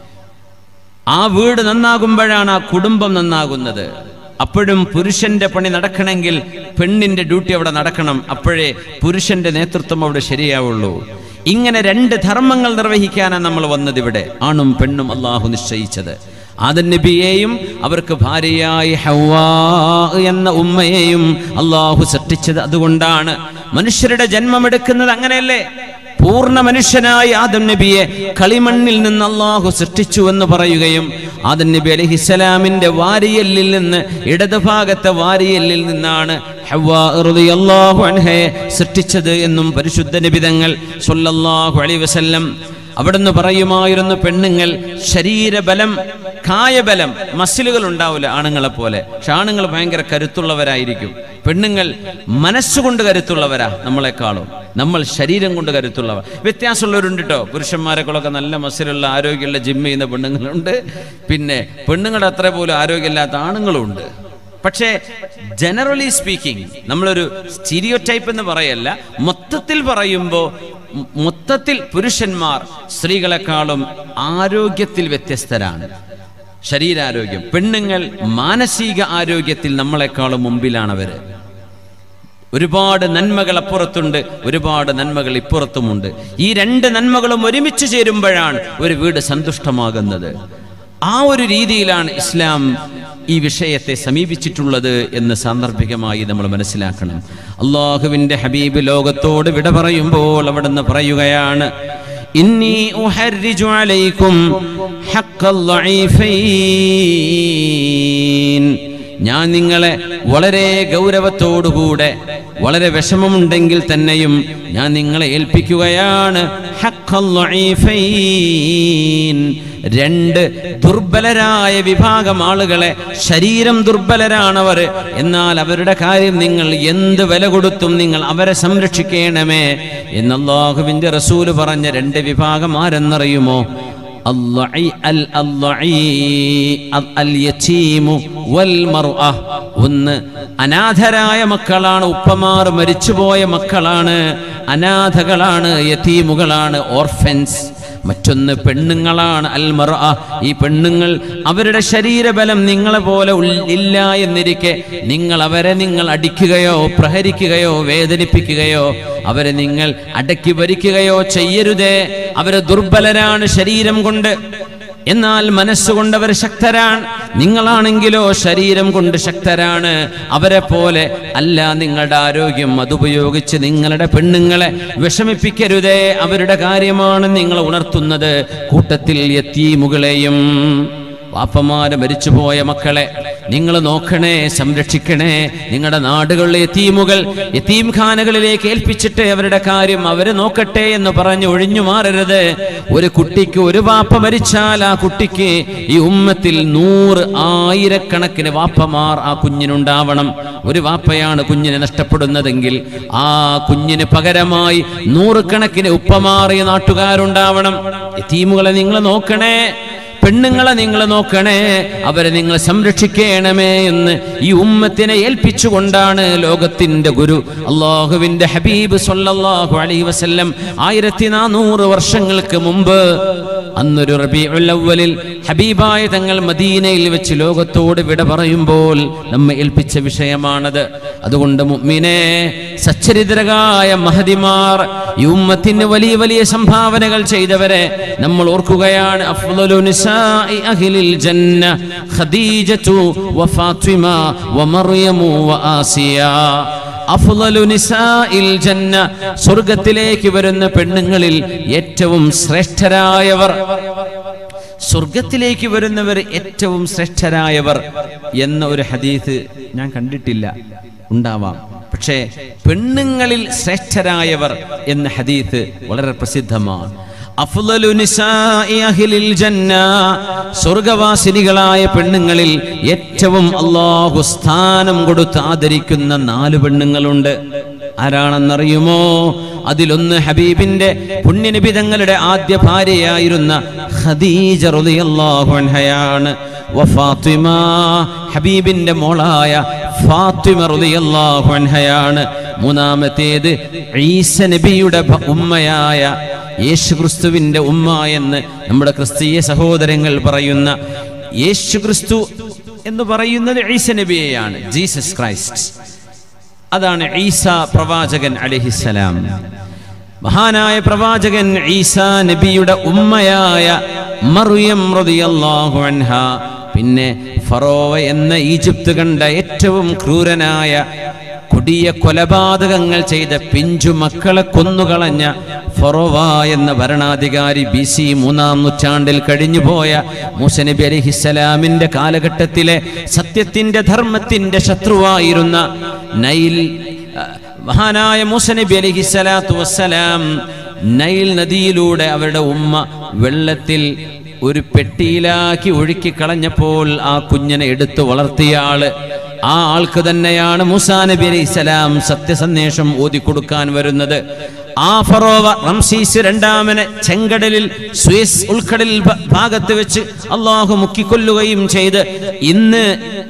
ആ വീട് നന്നാകുമ്പോഴാണ് ആ കുടുംബം നന്നാകുന്നത്. അപ്പോഴും പുരുഷന്റെ പണി നടക്കണമെങ്കിൽ പെണ്ണിന്റെ ഡ്യൂട്ടി അവിടെ നടക്കണം. അപ്പോഴേ പുരുഷന്റെ നേതൃത്വം അവിടെ ശരിയാവുള്ളൂ. ഇങ്ങനെ രണ്ട് ധർമ്മങ്ങൾ നിർവഹിക്കാനാണ് നമ്മൾ വന്നത് ഇവിടെ. ആണും പെണ്ണും അള്ളാഹു നിശ്ചയിച്ചത്. ആദം നബിയെയും അവർക്ക് ഭാര്യയായി ഹവ്വാ എന്ന ഉമ്മയെയും അള്ളാഹു സൃഷ്ടിച്ചത് അതുകൊണ്ടാണ്. മനുഷ്യരുടെ ജന്മമെടുക്കുന്നത് അങ്ങനെയല്ലേ? പൂർണ്ണ മനുഷ്യനായി ആദം നബിയെ കളിമണ്ണിൽ നിന്ന് അള്ളാഹു സൃഷ്ടിച്ചു എന്ന് പറയുകയും ആദം നബി അലൈഹിസ്സലാമിന്റെ വാരിയല്ലിൽ നിന്ന്, ഇടതുഭാഗത്തെ വാരിയല്ലിൽ നിന്നാണ് ഹവ്വാ റളിയല്ലാഹു അൻഹയെ സൃഷ്ടിച്ചത് എന്നും പരിശുദ്ധ നബി തങ്ങൾ സ്വല്ലല്ലാഹു അലൈഹി വസല്ലം അവിടുന്ന് പറയുമായിരുന്നു, പെണ്ണുങ്ങൾ ശരീരബലം, കായബലം, മസിലുകൾ ഉണ്ടാവില്ല ആണുങ്ങളെ പോലെ. പക്ഷെ ആണുങ്ങൾ ഭയങ്കര കരുത്തുള്ളവരായിരിക്കും. പെണ്ണുങ്ങൾ മനസ്സുകൊണ്ട് കരുത്തുള്ളവരാ നമ്മളെക്കാളും. നമ്മൾ ശരീരം കൊണ്ട് കരുത്തുള്ളവർ. വ്യത്യാസമുള്ളവരുണ്ട് കേട്ടോ. പുരുഷന്മാരെക്കാളൊക്കെ നല്ല മസിലുള്ള ആരോഗ്യമുള്ള ജിം ചെയ്യുന്ന പെണ്ണുങ്ങളുണ്ട്. പിന്നെ പെണ്ണുങ്ങളുടെ അത്ര പോലും ആരോഗ്യമില്ലാത്ത ആണുങ്ങളും ഉണ്ട്. പക്ഷേ ജനറലി സ്പീക്കിംഗ്, നമ്മളൊരു സ്റ്റീരിയോടൈപ്പ് എന്ന് പറയല്ല, മൊത്തത്തിൽ പറയുമ്പോൾ മൊത്തത്തിൽ പുരുഷന്മാർ സ്ത്രീകളെക്കാളും ആരോഗ്യത്തിൽ വ്യത്യസ്തരാണ്. ശരീരാരോഗ്യം. പെണ്ണുങ്ങൾ മാനസിക ആരോഗ്യത്തിൽ നമ്മളെക്കാളും മുമ്പിലാണവര്. ഒരുപാട് നന്മകൾ അപ്പുറത്തുണ്ട്, ഒരുപാട് നന്മകൾ ഇപ്പുറത്തുമുണ്ട്. ഈ രണ്ട് നന്മകളും ഒരുമിച്ച് ചേരുമ്പോഴാണ് ഒരു വീട് സന്തുഷ്ടമാകുന്നത്. ആ ഒരു രീതിയിലാണ് ഇസ്ലാം ഈ വിഷയത്തെ സമീപിച്ചിട്ടുള്ളത് എന്ന് സാന്ദർഭികമായി നമ്മൾ മനസ്സിലാക്കണം. അള്ളാഹുവിന്റെ ഹബീബ് ലോകത്തോട് വിട പറയുമ്പോൾ അവിടുന്ന് പറയുകയാണ്, ഇന്നി ഉഹർരിജു അലൈക്കും ഹഖ്ഖൽ ളഈഫൈൻ. ഞാൻ നിങ്ങളെ വളരെ ഗൗരവത്തോടുകൂടെ, വളരെ വിഷമമുണ്ടെങ്കിൽ തന്നെയും ഞാൻ നിങ്ങളെ ഏൽപ്പിക്കുകയാണ് ഹഖ്ഖൽ ളഈഫൈൻ. രണ്ട് ദുർബലരായ വിഭാഗം ആളുകളെ, ശരീരം ദുർബലരാണവർ, എന്നാൽ അവരുടെ കാര്യം നിങ്ങൾ എന്ത് വില കൊടുത്തും നിങ്ങൾ അവരെ സംരക്ഷിക്കണമേ എന്ന് അല്ലാഹുവിന്റെ റസൂല് പറഞ്ഞ രണ്ട് വിഭാഗം ആരെന്നറിയുമോ? ഒന്ന് അനാഥരായ മക്കളാണ്, ഉപ്പമാർ മരിച്ചുപോയ മക്കളാണ്, അനാഥകളാണ്, യതീമുകളാണ്, ഓർഫൻസ്. മറ്റൊന്ന് പെണ്ണുങ്ങളാണ്, അൽ മർഅ. ഈ പെണ്ണുങ്ങൾ അവരുടെ ശരീരബലം നിങ്ങളെ പോലെ ഇല്ല എന്നിരിക്കെ നിങ്ങൾ അടിക്കുകയോ പ്രഹരിക്കുകയോ വേദനിപ്പിക്കുകയോ അവരെ നിങ്ങൾ അടക്കി ഭരിക്കുകയോ ചെയ്യരുതേ. അവര് ദുർബലരാണ് ശരീരം കൊണ്ട്, എന്നാൽ മനസ്സുകൊണ്ട് അവർ ശക്തരാണ്. നിങ്ങളാണെങ്കിലോ ശരീരം കൊണ്ട് ശക്തരാണ്. അവരെ പോലെ അല്ല നിങ്ങളുടെ ആരോഗ്യം. അതുപയോഗിച്ച് നിങ്ങളുടെ പെണ്ണുങ്ങളെ വിഷമിപ്പിക്കരുതേ. അവരുടെ കാര്യമാണ് നിങ്ങൾ ഉണർത്തുന്നത്. കൂട്ടത്തിൽ യതീമുകളെയും, വാപ്പമാരെ മരിച്ചുപോയ മക്കളെ നിങ്ങൾ നോക്കണേ, സംരക്ഷിക്കണേ. നിങ്ങളുടെ നാടുകളിലെ യതീമുകൾ യതീംഖാനകളിലേക്ക് ഏൽപ്പിച്ചിട്ട് അവരുടെ കാര്യം അവര് നോക്കട്ടെ എന്ന് പറഞ്ഞ് ഒഴിഞ്ഞു മാറരുത്. ഒരു കുട്ടിക്ക് ഒരു വാപ്പ മരിച്ചാൽ ആ കുട്ടിക്ക് ഈ ഉമ്മത്തിൽ 100 ആയിരക്കണക്കിന് വാപ്പമാർ ആ കുഞ്ഞിനുണ്ടാവണം. ഒരു വാപ്പയാണ് കുഞ്ഞിനെ നഷ്ടപ്പെടുന്നതെങ്കിൽ ആ കുഞ്ഞിന് പകരമായി 100 കണക്കിന് ഉപ്പമാർ ഈ നാട്ടുകാരുണ്ടാവണം. യതീമുകളെ നിങ്ങൾ നോക്കണേ, പെണ്ണുങ്ങളെ നിങ്ങൾ നോക്കണേ, അവരെ നിങ്ങൾ സംരക്ഷിക്കണമേ എന്ന് ഈ ഉമ്മത്തിനെ ഏൽപ്പിച്ചുകൊണ്ടാണ് ലോകത്തിന്റെ ഗുരു അല്ലാഹുവിന്റെ ഹബീബ് സ്വല്ലല്ലാഹു അലൈഹി വസല്ലം 1400 വർഷങ്ങൾക്ക് മുമ്പ് അന്നൊരു റബീഉൽ അവ്വലിൽ ഹബീബായ തങ്ങൾ മദീനയിൽ വെച്ച് ലോകത്തോട് വിട പറയുമ്പോൾ നമ്മെ ഏൽപ്പിച്ച വിഷയമാണത്. അതുകൊണ്ട് മുഅ്മിനേ, സച്ചരിതരായ മഹദിമാർ, ഈ ഉമ്മത്തിന് വലിയ വലിയ സംഭാവനകൾ ചെയ്തവരെ നമ്മൾ ഓർക്കുകയാണ്. അഫ്ളലു നിസാഇ അഹ്ലിൽ ജന്ന ഖദീജതു വഫാത്തിമ വമർയമു വആസിയ. അഫ്ളലു നിസാഇൽ ജന്ന, സ്വർഗ്ഗത്തിലേക്ക് വരുന്ന പെണ്ണുങ്ങളിൽ ഏറ്റവും ശ്രേഷ്ഠരായവർ, സ്വർഗത്തിലേക്ക് വരുന്നവർ ഏറ്റവും ശ്രേഷ്ഠരായവർ എന്ന ഒരു ഹദീസ് ഞാൻ കണ്ടിട്ടില്ല, ഉണ്ടാവാം. പക്ഷേ പെണ്ണുങ്ങളിൽ ശ്രേഷ്ഠരായവർ എന്ന ഹദീസ് വളരെ പ്രസിദ്ധമാണ്. അഫ്ളലു നിസാഇ അഹ്ലിൽ ജന്ന, സ്വർഗവാസിനികളായ പെണ്ണുങ്ങളിൽ ഏറ്റവും അല്ലാഹു സ്ഥാനം കൊടുത്ത് ആദരിക്കുന്ന 4 പെണ്ണുങ്ങളുണ്ട്. ആരാണെന്നറിയുമോ? അതിലൊന്ന് ഹബീബിന്റെ പുണ്യനബി തങ്ങളുടെ ആദ്യ ഭാര്യയായിരുന്ന ഖദീജ റളിയല്ലാഹു അൻഹയാണ്. വഫാത്തിമ, ഹബീബിന്റെ മോളായ ഫാത്തിമ റളിയല്ലാഹു അൻഹയാണ്. മൂന്നാമത്തേത് ഈസ നബിയുടെ ഉമ്മയായ യേശുക്രിസ്തുവിന്റെ ഉമ്മ എന്ന് നമ്മുടെ ക്രിസ്തീയ സഹോദരങ്ങൾ പറയുന്ന യേശുക്രിസ്തു എന്ന് പറയുന്നത് ഈസ നബിയെയാണ്, ജീസസ് ക്രൈസ്റ്റ്. അതാണ് ഈസ പ്രവാചകൻ അലൈഹിസ്സലാം. മഹാനായ പ്രവാചകൻ ഈസാ നബിയുടെ ഉമ്മയായ മറിയം റളിയല്ലാഹു അൻഹ. പിന്നെ ഫറോവ എന്ന ഈജിപ്ത് കണ്ട ഏറ്റവും ക്രൂരനായ കൊടിയ കൊലപാതകങ്ങൾ ചെയ്ത പിഞ്ചു മക്കളെ കൊന്നുകളഞ്ഞ ഫറോവ എന്ന ഭരണാധികാരി BC 3-ാം നൂറ്റാണ്ടിൽ കഴിഞ്ഞുപോയ മൂസ നബി അലൈഹിസ്സലാമിന്റെ കാലഘട്ടത്തിലെ സത്യത്തിന്റെ ധർമ്മത്തിന്റെ ശത്രുവായിരുന്ന മഹാനായ മൂസ നബി അലൈഹിസ്സലാത്തു വസ്സലാം നൈൽ നദിയിലൂടെ അവരുടെ ഉമ്മ വെള്ളത്തിൽ ഒരു പെട്ടിയിലാക്കി ഒഴുക്കി കളഞ്ഞപ്പോൾ ആ കുഞ്ഞിനെ എടുത്തു വളർത്തിയ ആ ആൾക്ക് തന്നെയാണ് മൂസാ നബി അലൈഹിസ്സലാം സത്യസന്ദേശം ഓതിക്കൊടുക്കാൻ വരുന്നത്. ആ ഫറോവ റംസീസ് രണ്ടാമനെ ചെങ്കടലിൽ സ്വിസ് ഉൾക്കടലിൽ ഭാഗത്ത് വെച്ച് അള്ളാഹു മുക്കിക്കൊല്ലുകയും ചെയ്ത് ഇന്ന്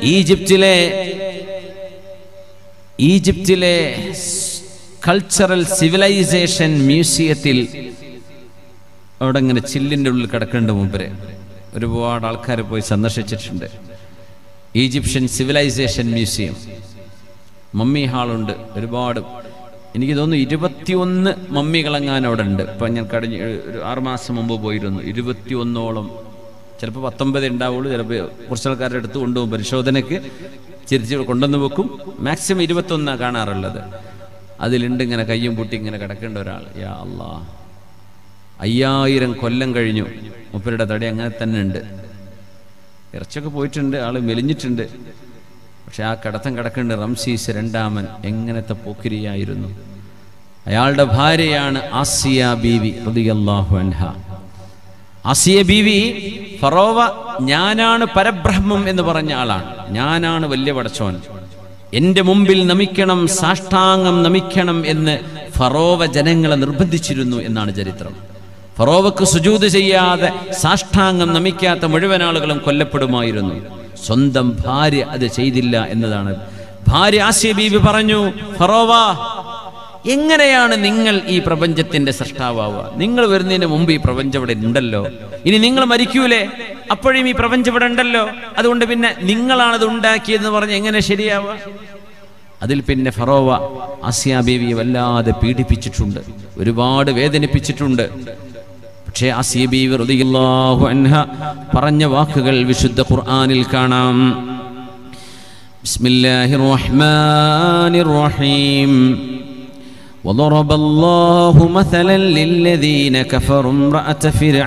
ഈജിപ്തിലെ കൾച്ചറൽ സിവിലൈസേഷൻ മ്യൂസിയത്തിൽ അവിടെ ഇങ്ങനെ ചില്ലിൻ്റെ ഉള്ളിൽ കിടക്കേണ്ട മുമ്പേ ഒരുപാട് ആൾക്കാർ പോയി സന്ദർശിച്ചിട്ടുണ്ട്. ഈജിപ്ഷ്യൻ സിവിലൈസേഷൻ മ്യൂസിയം, മമ്മി ഹാളുണ്ട് ഒരുപാട്. എനിക്ക് തോന്നുന്നു 21 മമ്മികളെങ്ങാനും അവിടെ ഉണ്ട്. ഇപ്പം ഞാൻ കഴിഞ്ഞ ഒരു 6 മാസം മുമ്പ് പോയിരുന്നു. 21ഓളം, ചിലപ്പോൾ 19 ഉണ്ടാവുള്ളൂ, ചിലപ്പോൾ കുറച്ച് ആൾക്കാരുടെ അടുത്ത് കൊണ്ടുപോകും പരിശോധനയ്ക്ക്, തിരിച്ച് കൊണ്ടുവന്ന് വെക്കും. മാക്സിമം 21 കാണാറുള്ളത്. അതിലുണ്ട് ഇങ്ങനെ കയ്യും പൂട്ടി ഇങ്ങനെ കിടക്കേണ്ട ഒരാൾ. യാ അല്ലാ, 5000 കൊല്ലം കഴിഞ്ഞു, മൂപ്പരുടെ തടി അങ്ങനെ തന്നെ ഉണ്ട്. ഇറച്ചൊക്കെ പോയിട്ടുണ്ട്, ആള് മെലിഞ്ഞിട്ടുണ്ട്, പക്ഷെ ആ കിടക്കുന്നുണ്ട്. റംസീസ് രണ്ടാമൻ എങ്ങനത്തെ പോക്കിരിയായിരുന്നു. അയാളുടെ ഭാര്യയാണ് ആസിയ ബീവി റളിയല്ലാഹു അൻഹ. ആസിയ ബീവി ഫറോവ ഞാനാണ് പരബ്രഹ്മം എന്ന് പറഞ്ഞ ആളാണ്. ഞാനാണ് വലിയ പടച്ചോൻ, എന്റെ മുമ്പിൽ നമിക്കണം, സാഷ്ടാംഗം നമിക്കണം എന്ന് ഫറോവ ജനങ്ങളെ നിർബന്ധിച്ചിരുന്നു എന്നാണ് ചരിത്രം. ഫറോവക്ക് സുജൂദ് ചെയ്യാതെ സാഷ്ടാംഗം നമിക്കാത്ത മുഴുവൻ ആളുകളും കൊല്ലപ്പെടുമായിരുന്നു. സ്വന്തം ഭാര്യ അത് ചെയ്തില്ല എന്നതാണ്. ഭാര്യ ആസിയ ബീവി പറഞ്ഞു, ഫറോവ, എങ്ങനെയാണ് നിങ്ങൾ ഈ പ്രപഞ്ചത്തിന്റെ സൃഷ്ടാവുക? നിങ്ങൾ വരുന്നതിന് മുമ്പ് ഈ പ്രപഞ്ചം ഇവിടെ ഉണ്ടല്ലോ, ഇനി നിങ്ങൾ മരിക്കൂലേ, അപ്പോഴും ഈ പ്രപഞ്ചം ഇവിടെ ഉണ്ടല്ലോ, അതുകൊണ്ട് പിന്നെ നിങ്ങളാണത് ഉണ്ടാക്കിയതെന്ന് പറഞ്ഞ് എങ്ങനെ ശരിയാവുക? അതിൽ പിന്നെ ഫറോവ ആസിയ ബീവിയെ വല്ലാതെ പീഡിപ്പിച്ചിട്ടുണ്ട്, ഒരുപാട് വേദനിപ്പിച്ചിട്ടുണ്ട്. പക്ഷേ ആസിയ ബീവി റളിയല്ലാഹു അൻഹ പറഞ്ഞ വാക്കുകൾ വിശുദ്ധ ഖുർആനിൽ കാണാം. ബിസ്മില്ലാഹിർ റഹ്മാനിർ റഹീം. وضرب الله مثلا للذين كفروا امرأة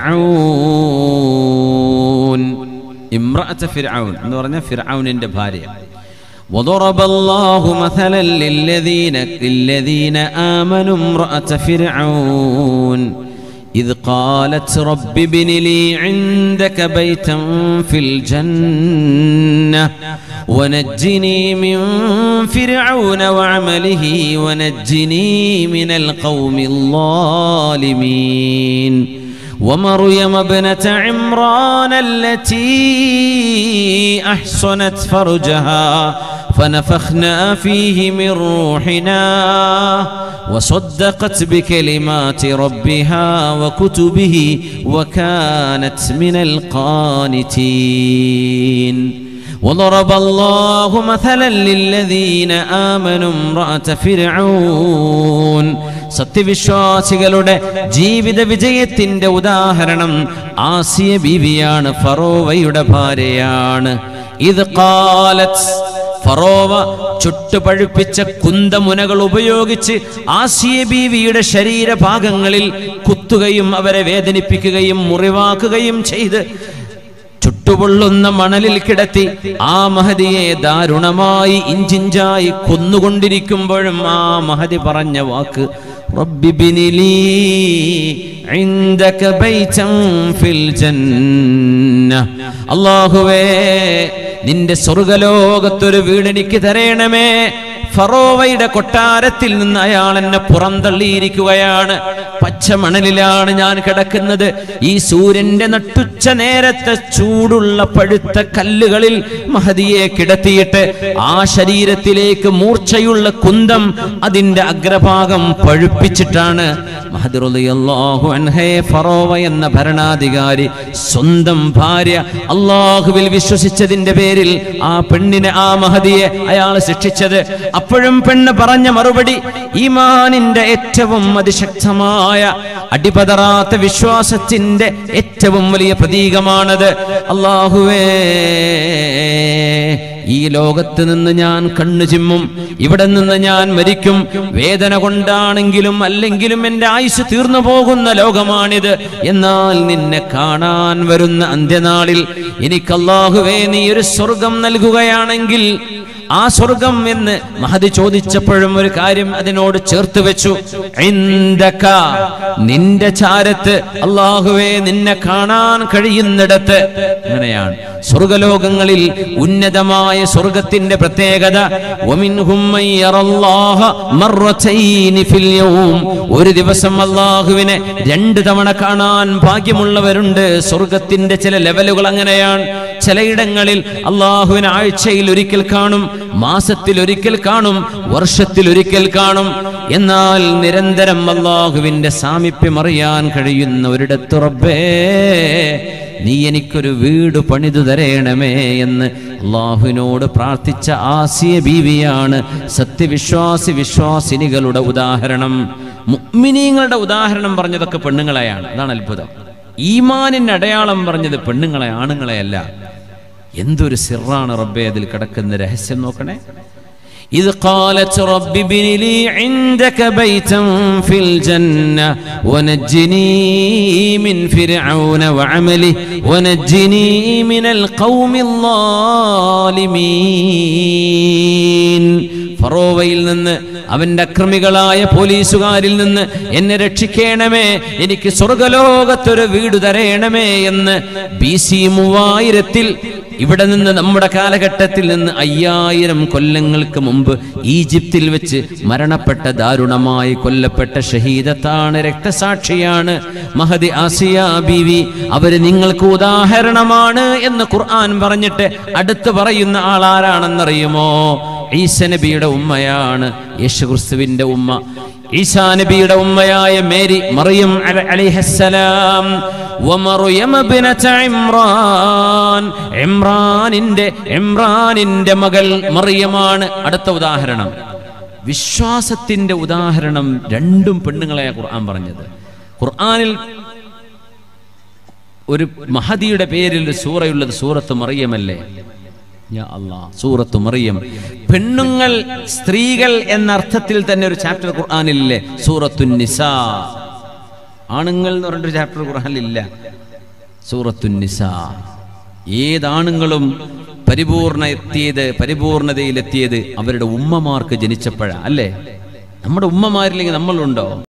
فرعون. امرأة فرعون എന്ന് പറഞ്ഞ ഫിർഔനിന്റെ ഭാര്യ. وضرب الله مثلا للذين آمنوا امرأة فرعون إذ قالت رب ابن لي عندك بيتا في الجنة ونجني من فرعون وعمله ونجني من القوم الظالمين ومريم ابنة عمران التي أحصنت فرجها فنفخنا فيه من روحنا وصدقت بكلمات ربها وكتبه وكانت من القانتين وضرب الله مثلا للذين آمنوا امرأة فرعون. സത്യവിശ്വാസികളുടെ ജീവിത വിജയത്തിന്റെ ഉദാഹരണം ആസിയ ബീവിയാണ്, ഫറോവയുടെ ഭാര്യയാണ്. ഇത് ഖാലത്ത്, ഫറോവ ചുട്ടുപഴുപ്പിച്ച കുന്തമുനകൾ ഉപയോഗിച്ച് ആസിയ ബീവിയുടെ ശരീരഭാഗങ്ങളിൽ കുത്തുകയും അവരെ വേദനിപ്പിക്കുകയും മുറിവാക്കുകയും ചെയ്ത് ചുട്ടുപൊള്ളുന്ന മണലിൽ കിടത്തി ആ മഹദിയെ ദാരുണമായി ഇഞ്ചിഞ്ചായി കൊന്നുകൊണ്ടിരിക്കുമ്പോഴും ആ മഹദി പറഞ്ഞ വാക്ക് റബ്ബി ബിനിലീ ഇൻദക ബൈതൻ ഫിൽ ജന്ന, അല്ലാഹുവേ നിന്റെ സ്വർഗ്ഗലോകത്തൊരു വീട് എനിക്ക് തരേണമേ. ഫറോവയുടെ കൊട്ടാരത്തിൽ നിന്ന് അയാൾ എന്നെ പുറന്തള്ളിയിരിക്കുകയാണ്. പച്ചമണലിലാണ് ഞാൻ കിടക്കുന്നത്. ഈ സൂര്യന്റെ നട്ടുച്ച നേരത്തെ ചൂടുള്ള പഴുത്ത കല്ലുകളിൽ മഹദിയെ കിടത്തിയിട്ട് ആ ശരീരത്തിലേക്ക് മൂർച്ചയുള്ള കുന്തം അതിന്റെ അഗ്രഭാഗം പഴുപ്പിച്ചിട്ടാണ് മഹദി റളിയല്ലാഹു അൻഹയെ ഫറോവ എന്ന ഭരണാധികാരി സ്വന്തം ഭാര്യ അല്ലാഹുവിൽ വിശ്വസിച്ചതിന്റെ പേരിൽ ആ പെണ്ണിനെ, ആ മഹദിയെ അയാൾ ശിക്ഷിച്ചത്. അപ്പോഴും പെണ്ണ് പറഞ്ഞ മറുപടി ഈമാനിന്റെ ഏറ്റവും അതിശക്തമായ അടിപതറാത്ത വിശ്വാസത്തിന്റെ ഏറ്റവും വലിയ പ്രതീകമാണത്. അല്ലാഹുവേ, ഈ ലോകത്ത് നിന്ന് ഞാൻ കണ്ണു ചിമ്മും, ഇവിടെ നിന്ന് ഞാൻ മരിക്കും, വേദന കൊണ്ടാണെങ്കിലും അല്ലെങ്കിലും എൻ്റെ ആയുസ് തീർന്നു പോകുന്ന ലോകമാണിത്. എന്നാൽ നിന്നെ കാണാൻ വരുന്ന അന്ത്യനാളിൽ എനിക്ക് അല്ലാഹുവേ നീ ഒരു സ്വർഗം നൽകുകയാണെങ്കിൽ, ആ സ്വർഗം എന്ന് മഹദി ചോദിച്ചപ്പോഴും ഒരു കാര്യം അതിനോട് ചേർത്ത് വെച്ചു, ഇൻദക, നിന്റെ ചാരത്ത്, അല്ലാഹുവേ നിന്നെ കാണാൻ കഴിയുന്നിടത്ത്. അങ്ങനെയാണ് സ്വർഗലോകങ്ങളിൽ ഉന്നതമായ സ്വർഗത്തിന്റെ പ്രത്യേകത. വമിൻഹും മൻ യറല്ലാഹ മർറതൈനി ഫിൽ യൗം, ഒരു ദിവസം അല്ലാഹുവിനെ 2 തവണ കാണാൻ ഭാഗ്യമുള്ളവരുണ്ട്. സ്വർഗത്തിന്റെ ചില ലെവലുകൾ അങ്ങനെയാണ്. ചിലയിടങ്ങളിൽ അല്ലാഹുവിനെ ആഴ്ചയിൽ ഒരിക്കൽ കാണും, മാസത്തിൽ ഒരിക്കൽ കാണും, വർഷത്തിൽ ഒരിക്കൽ കാണും. എന്നാൽ നിരന്തരം അല്ലാഹുവിന്റെ സാമീപ്യം അറിയാൻ കഴിയുന്ന ഒരിടത്ത് റബ്ബേ നീ എനിക്കൊരു വീട് പണിതു തരേണമേ എന്ന് അല്ലാഹുവിനോട് പ്രാർത്ഥിച്ച ആസിയ ബീവിയാണ് വിശ്വാസിനികളുടെ ഉദാഹരണം. മുഅ്മിനീങ്ങളുടെ ഉദാഹരണം പറഞ്ഞതൊക്കെ പെണ്ണുങ്ങളെയാണ്. അതാണ് അത്ഭുതം. ഈമാനിന്റെ അടയാളം പറഞ്ഞത് പെണ്ണുങ്ങളെ, ആണുങ്ങളെയല്ല. എന്തൊരു സിറാണ് റബ്ബേ അതിൽ കിടക്കുന്ന രഹസ്യം നോക്കണേ. إذ قالت رب ابن لي عندك بيتا في الجنة ونجني من فرعون وعمله ونجني من القوم الظالمين. ഫറോവയിൽ നിന്ന്, അവന്റെ അക്രമികളായ പോലീസുകാരിൽ നിന്ന് എന്നെ രക്ഷിക്കണമേ, എനിക്ക് സ്വർഗലോകത്തൊരു വീട് തരേണമേ എന്ന് BC 3000 ഇവിടെ നിന്ന്, നമ്മുടെ കാലഘട്ടത്തിൽ നിന്ന് 5000 കൊല്ലങ്ങൾക്ക് മുമ്പ് ഈജിപ്തിൽ വെച്ച് മരണപ്പെട്ട, ദാരുണമായി കൊല്ലപ്പെട്ട ഷഹീദത്താണ്, രക്തസാക്ഷിയാണ് മഹദി ആസിയ ബീവി. അവര് നിങ്ങൾക്ക് ഉദാഹരണമാണ് എന്ന് ഖുർആൻ പറഞ്ഞിട്ട് അടുത്ത് പറയുന്ന ആളാരാണെന്നറിയുമോ? ഈസ നബിയുടെ ഉമ്മയാണ്, യേശുക്രിസ്തുവിന്റെ ഉമ്മ. ഈസാ നബിയുടെ ഉമ്മയായ മേരി, മറിയം അലൈഹിസ്സലാം. വമറിയം ഇബ്നത ഇമ്രാൻ, ഇമ്രാനിന്റെ മകൾ മറിയമാണ് അടുത്ത ഉദാഹരണം. വിശ്വാസത്തിന്റെ ഉദാഹരണം രണ്ടും പെണ്ണുങ്ങളെ ഖുർആൻ പറഞ്ഞത്. ഖുർആനിൽ ഒരു മഹദിയുടെ പേരിൽ സൂറയുള്ളത് സൂറത്ത് മറിയമല്ലേ? യാ അല്ലാഹ്, സൂറത്ത് മറിയം. പെണ്ണുങ്ങൾ, സ്ത്രീകൾ എന്ന അർത്ഥത്തിൽ തന്നെ ഒരു ചാപ്റ്റർ ഖുർആനിലില്ലേ? സൂറത്തുൻ നിസാ. ആണുങ്ങൾ എന്ന് പറഞ്ഞൊരു ചാപ്റ്റർ ഖുർആനിലില്ല, സൂറത്തുൻ നിസാ. ഏതാണുങ്ങളും പരിപൂർണതയിലെത്തിയത് അവരുടെ ഉമ്മമാർക്ക് ജനിച്ചപ്പോഴാ, അല്ലേ? നമ്മുടെ ഉമ്മമാരില്ലെങ്കിൽ നമ്മളുണ്ടോ?